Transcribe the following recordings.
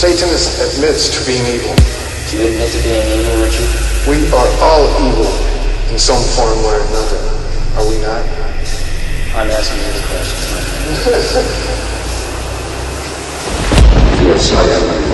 Satan admits to being evil. Do you admit to being evil, Richard? We are all evil in some form or another. Are we not? I'm asking you the question. Yes, I am.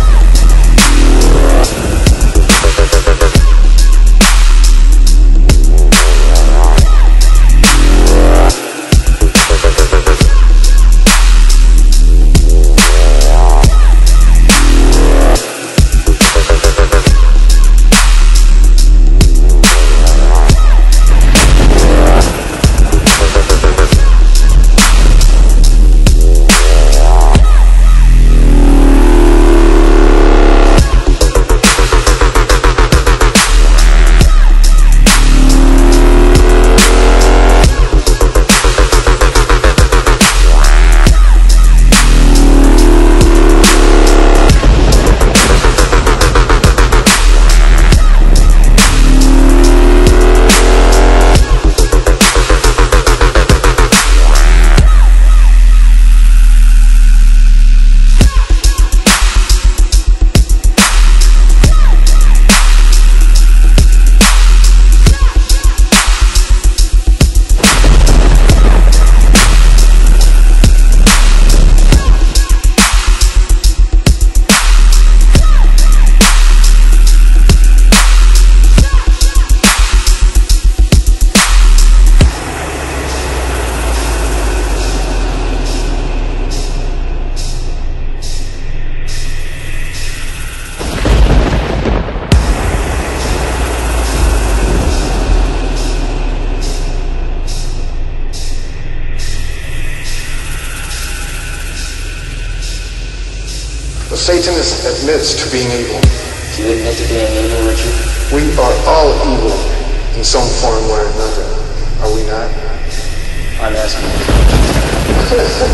Satan admits to being evil. Do you admit to being evil, Richard? We are all evil in some form or another. Are we not? I'm asking you the question.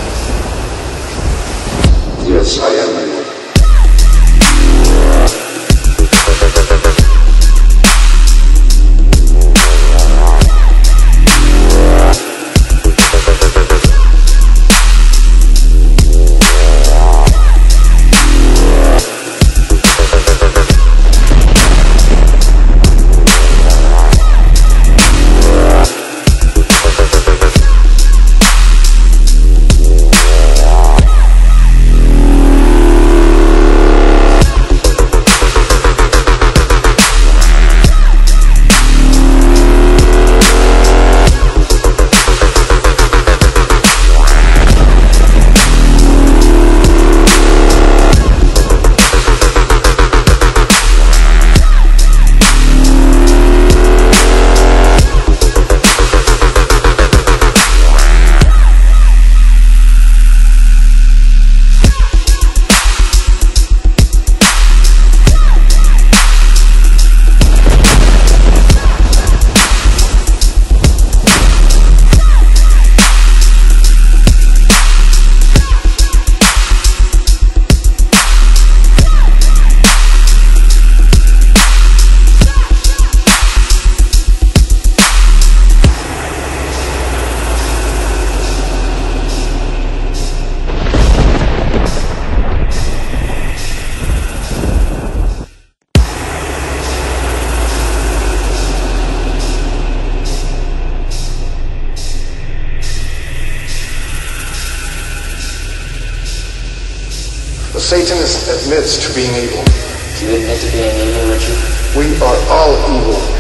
Yes, I am. Satan admits to being evil. Do you admit to being evil, Richard? We are all evil